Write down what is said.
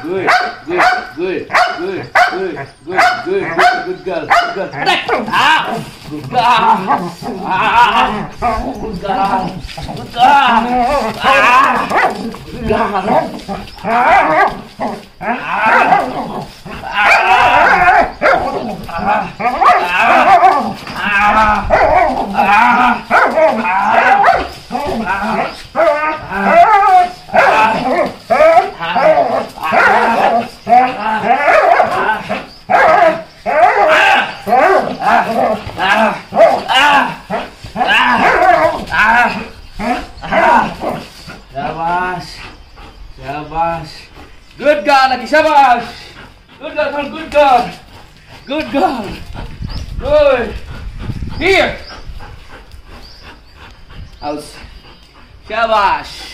Good, good, good, good, good, good, good, good girl, good girl. Ah, good girl. Ah, good girl, good girl. Ah, good girl. Syabas, syabas. Good girl lagi, syabas. Good girl, good girl. Good girl. Good. Here. Aus. Syabas.